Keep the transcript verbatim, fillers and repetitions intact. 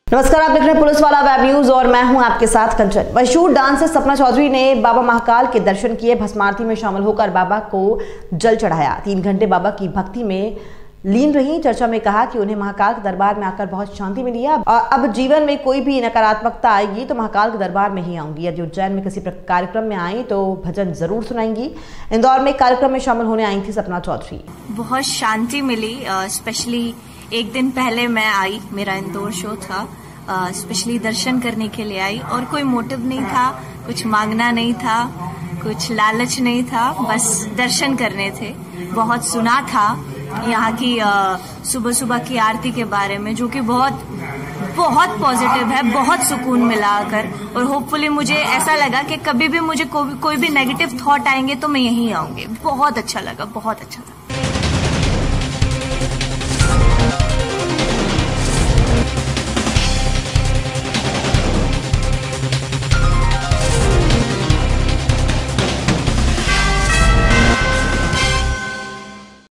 नमस्कार, आप देख रहे हैं पुलिस वाला वेब न्यूज और मैं हूं आपके साथ कंचन। मशहूर डांसर सपना चौधरी ने बाबा महाकाल के दर्शन किए। भस्म आरती में शामिल होकर बाबा को जल चढ़ाया। तीन घंटे बाबा की भक्ति में लीन रही। चर्चा में कहा कि उन्हें महाकाल के दरबार में आकर बहुत शांति मिली है और अब जीवन में कोई भी नकारात्मकता आएगी तो महाकाल के दरबार में ही आऊंगी। यदि उज्जैन में किसी कार्यक्रम में आई तो भजन जरूर सुनाएंगी। इंदौर में कार्यक्रम में शामिल होने आई थी सपना चौधरी। बहुत शांति मिली। स्पेशली एक दिन पहले मैं आई, मेरा इंदौर शो था, स्पेशली दर्शन करने के लिए आई और कोई मोटिव नहीं था, कुछ मांगना नहीं था, कुछ लालच नहीं था, बस दर्शन करने थे। बहुत सुना था यहाँ की सुबह सुबह की आरती के बारे में, जो कि बहुत बहुत पॉजिटिव है, बहुत सुकून मिला आकर। और होपफुली मुझे ऐसा लगा कि कभी भी मुझे को, कोई भी नेगेटिव थॉट आएंगे तो मैं यहीं आऊंगी। बहुत अच्छा लगा, बहुत अच्छा।